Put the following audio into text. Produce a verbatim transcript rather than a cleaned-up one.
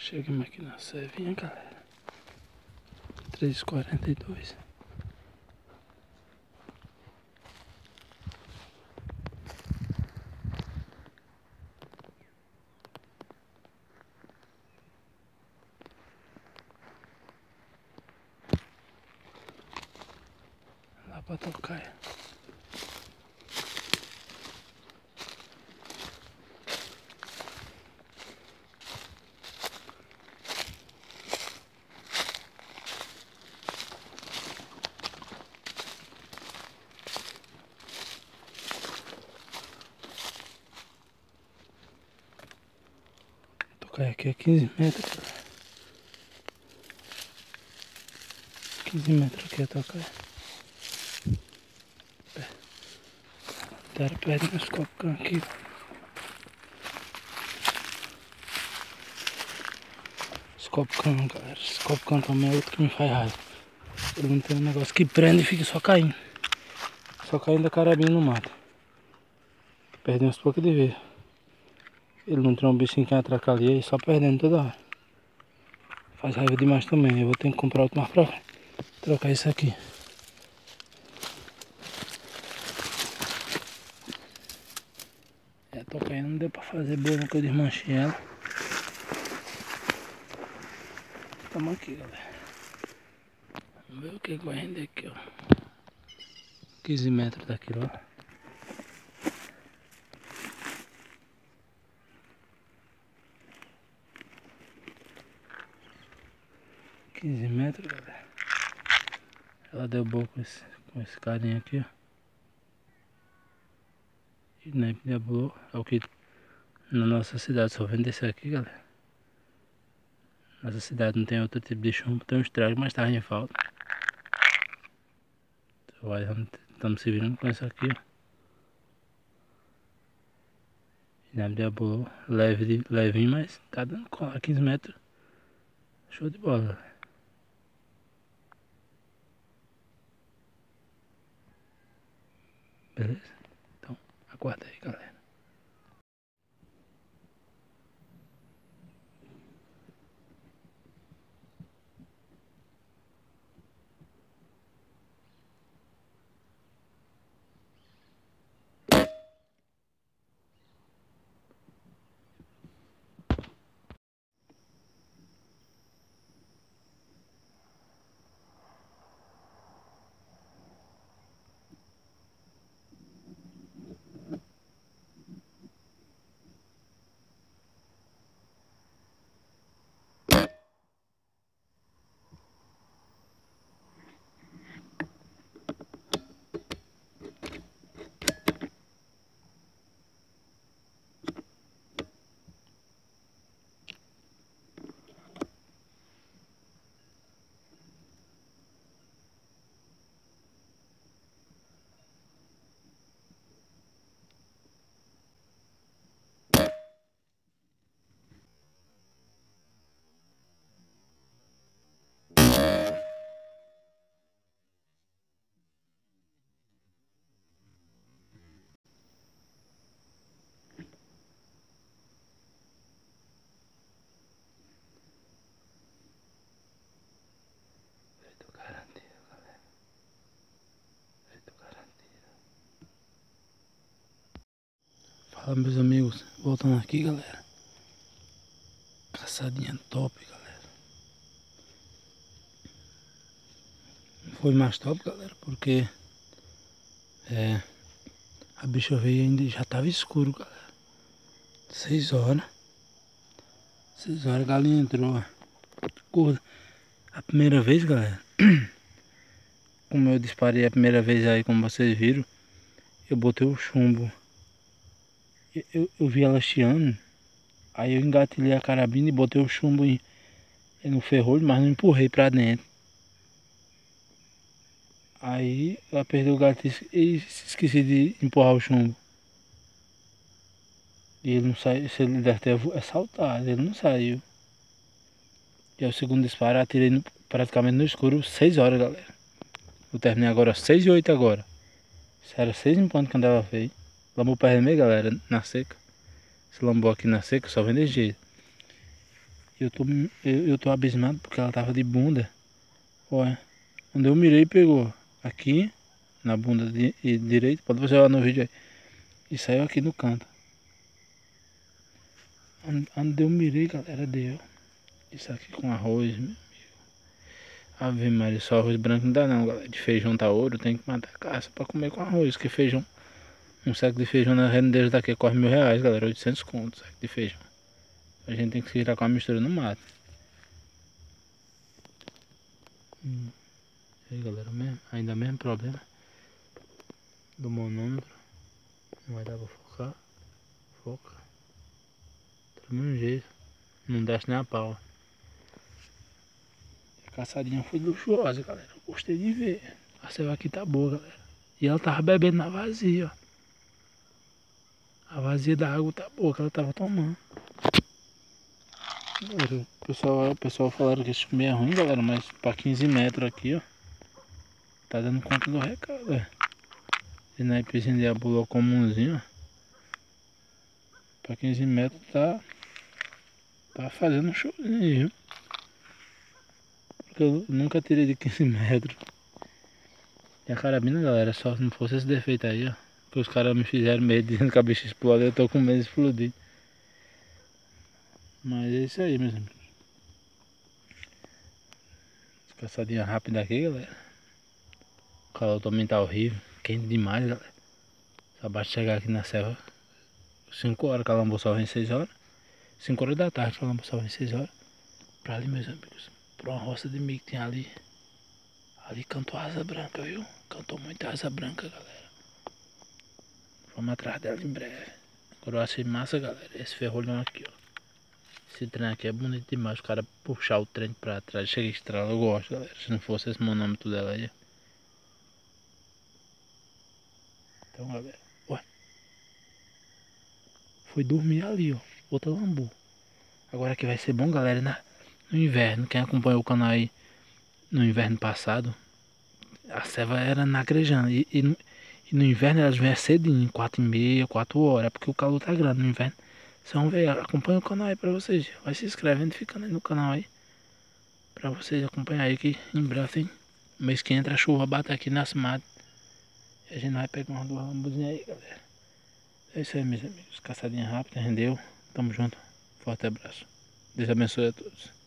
Chegamos aqui na Sevinha, galera. três e quarenta e dois. Lá pra tocar. Tocar aqui é quinze metros, galera. quinze metros aqui a tocar. Deram perto nos copcão aqui. Os copcão, galera. Os copcão também é outro que me faz raiva. Ele não tem um negócio que prende e fica só caindo. Só caindo da carabina no mato. Perdeu uns poucos de ver. Ele não tem um bichinho que atraca ali, aí só perdendo toda hora. Faz raiva demais também. Eu vou ter que comprar outro mais pra trocar isso aqui. É, toca aí, não deu pra fazer boa que eu desmanchei ela. Tamo aqui, galera. Vamos ver o que vai render aqui, ó. quinze metros daqui, ó. quinze metros, galera. Ela deu boa com esse, com esse carinha aqui, ó. E nem diabolou. É o que na nossa cidade só vende esse aqui, galera. Nossa cidade não tem outro tipo de chumbo, tem um estrago, mas tá em falta. Estamos se virando com isso aqui, ó. Inebe diabolou. Leve, levinho, mas tá dando cola. quinze metros. Show de bola, galera. Beleza? Então, aguarda aí, galera. Fala, meus amigos, voltando aqui, galera. Caçadinha top, galera. Foi mais top, galera, porque é, a bicha veio ainda, já tava escuro, galera. Seis horas. Seis horas a galinha entrou. Gorda. A primeira vez, galera, como eu disparei a primeira vez aí, como vocês viram, eu botei o chumbo. Eu, eu, eu vi ela chiando. Aí eu engatilhei a carabina e botei o chumbo em, no ferrolho, mas não empurrei pra dentro. Aí ela perdeu o gatilho e esqueci de empurrar o chumbo. E ele não saiu, se ele deve ter assaltado, ele não saiu. E aí o segundo disparo eu atirei no, praticamente no escuro, seis horas, galera. Eu terminei agora seis e oito agora. Isso era seis em ponto quando ela veio. Lambou pra remer, galera, na seca. Esse lambou aqui na seca só vem desse jeito. Eu tô, eu, eu tô abismado porque ela tava de bunda. Olha, quando eu mirei pegou aqui na bunda de, de direita, pode você olhar no vídeo aí. E saiu aqui no canto. Onde eu mirei, galera, deu. Isso aqui com arroz, meu amigo. Ave Maria, só arroz branco não dá não, galera. De feijão tá ouro, tem que matar a caça pra comer com arroz, que feijão. Um saco de feijão na rendeira daqui corre mil reais, galera. oitocentos contos, saco de feijão. A gente tem que se virar com a mistura no mato. Hum. E aí, galera, mesmo, ainda mesmo problema do monômetro. Não vai dar pra focar. Foca. Do mesmo jeito. Não desce nem a pau. A caçadinha foi luxuosa, galera. Eu gostei de ver. A ceva aqui tá boa, galera. E ela tava bebendo na vazia, ó. A vazia da água tá boa que ela tava tomando. Galera, o pessoal, o pessoal falaram que esse comer é ruim, galera. Mas pra quinze metros aqui, ó. Tá dando conta do recado, ó. Esse naipezinho de abulô comumzinho, ó. Pra quinze metros tá... Tá fazendo um showzinho aí, viu? Porque eu nunca tirei de quinze metros. E a carabina, galera, só se não fosse esse defeito aí, ó. Que os caras me fizeram medo dizendo que a bicha explode. Eu tô com medo de explodir. Mas é isso aí, meus amigos. Caçadinha rápida aqui, galera. O calor também tá horrível. Quente demais, galera. Só basta chegar aqui na serra cinco horas, que a lambu só vem seis horas. cinco horas da tarde, que a lambu só vem seis horas. Pra ali, meus amigos. Pra uma roça de milho que tem ali. Ali cantou asa branca, viu? Cantou muita asa branca, galera. Vamos atrás dela em breve. Agora eu achei massa, galera. Esse ferrolhão aqui, ó. Esse trem aqui é bonito demais. O cara puxar o trem pra trás. Chega a estrela, eu gosto, galera. Se não fosse esse monômetro dela aí. Então, galera. Ué. Foi dormir ali, ó. Outra lambu. Agora que vai ser bom, galera, né? No inverno. Quem acompanhou o canal aí no inverno passado, a ceva era nagrejando. E, e, e no inverno elas vêm cedinho, quatro e meia, quatro horas. Porque o calor tá grande no inverno. Vocês vão ver, acompanha o canal aí pra vocês. Vai se inscrevendo e ficando aí no canal aí. Pra vocês acompanhar aí que em breve tem mês que entra a chuva bate aqui nas matas. E a gente vai pegar umas duas lambuzinhas aí, galera. É isso aí, meus amigos. Caçadinha rápida, rendeu. Tamo junto. Forte abraço. Deus abençoe a todos.